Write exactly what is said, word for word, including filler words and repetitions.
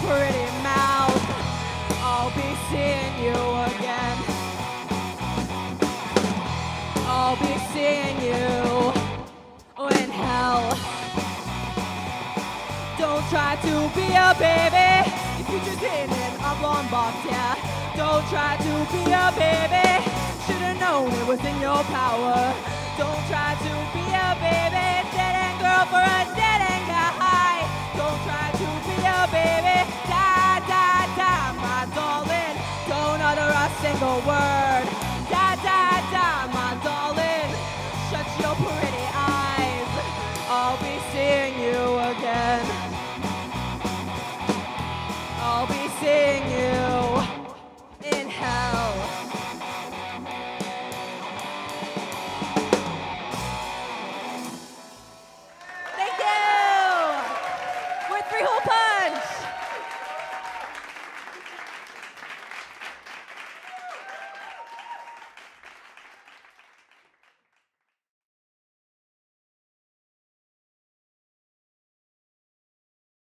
pretty mouth. I'll be seeing you again. I'll be seeing you in hell. Don't try to be a baby. Your future's in a blonde box, yeah. Don't try to be a baby. Should've known it was in your power. Don't try to be a baby. Dead end girl for a dead end guy. Don't try to be a baby. Die, die, die, my darling. Don't utter a single word.